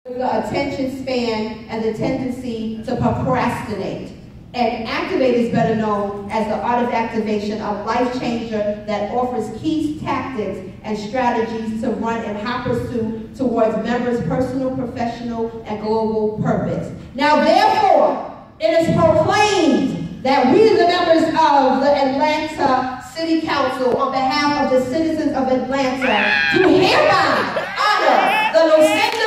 the attention span and the tendency to procrastinate. And Activate is better known as the art of activation, a life changer that offers key tactics and strategies to run in hot pursuit towards members' personal, professional, and global purpose. Now, therefore, it is proclaimed that we, the members of the Atlanta City Council, on behalf of the citizens of Atlanta, do hereby honor the Lucinda